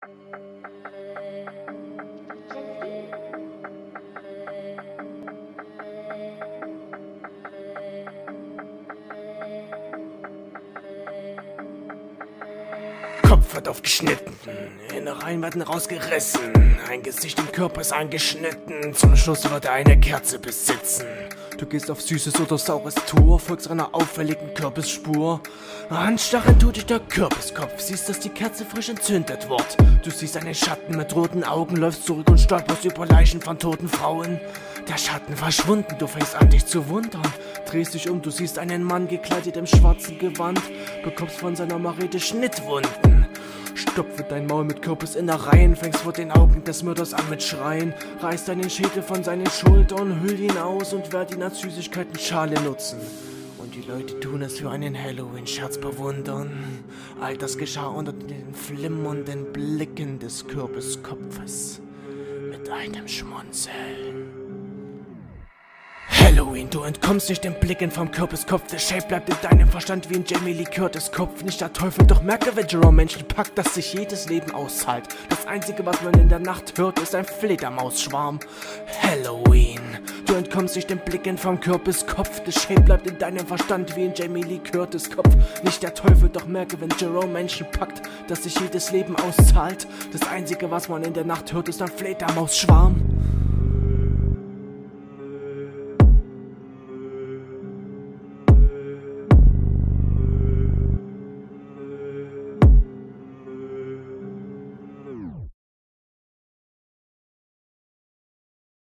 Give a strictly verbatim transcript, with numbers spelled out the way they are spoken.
Kopf wird aufgeschnitten, Innereien werden rausgerissen, ein Gesicht im Körper ist eingeschnitten, zum Schluss wird er eine Kerze besitzen. Du gehst auf süßes oder saures Tour, folgst einer auffälligen Kürbisspur. Anstarren tut dich der Kürbiskopf, siehst, dass die Kerze frisch entzündet wird. Du siehst einen Schatten mit roten Augen, läufst zurück und stolperst über Leichen von toten Frauen. Der Schatten verschwunden, du fängst an dich zu wundern. Drehst dich um, du siehst einen Mann gekleidet im schwarzen Gewand, bekommst von seiner Machete Schnittwunden. Stopfe dein Maul mit Kürbisinnereien, fängst vor den Augen des Mörders an mit Schreien. Reiß deinen Schädel von seinen Schultern, hüll ihn aus und werd ihn als Süßigkeiten-Schale nutzen. Und die Leute tun es für einen Halloween-Scherz bewundern. All das geschah unter den flimmernden Blicken des Kürbiskopfes. Mit einem Schmunzeln. Halloween, du entkommst nicht den Blicken vom Kürbiskopf. Der Shape bleibt in deinem Verstand wie in Jamie Lee Curtis Kopf. Nicht der Teufel, doch merke, wenn Jerome Menschen packt, dass sich jedes Leben aushält. Das einzige, was man in der Nacht hört, ist ein Fledermausschwarm. Halloween, du entkommst nicht den Blicken vom Kürbiskopf. Der Shape bleibt in deinem Verstand wie in Jamie Lee Curtis Kopf. Nicht der Teufel, doch merke, wenn Jerome Menschen packt, dass sich jedes Leben auszahlt. Das einzige, was man in der Nacht hört, ist ein Fledermausschwarm.